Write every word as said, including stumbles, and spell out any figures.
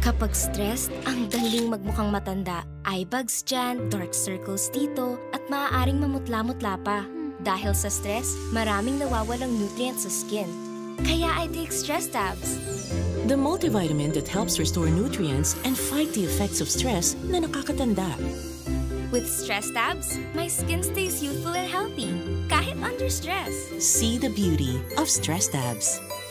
Kapag stressed, ang daling magmukhang matanda. Eye bags dyan, dark circles dito, at maaaring mamutla-mutla pa. Dahil sa stress, maraming nawawalang nutrients sa skin. Kaya I take Stresstabs. The multivitamin that helps restore nutrients and fight the effects of stress na nakakatanda. With Stresstabs, my skin stays youthful and healthy, kahit under stress. See the beauty of Stresstabs.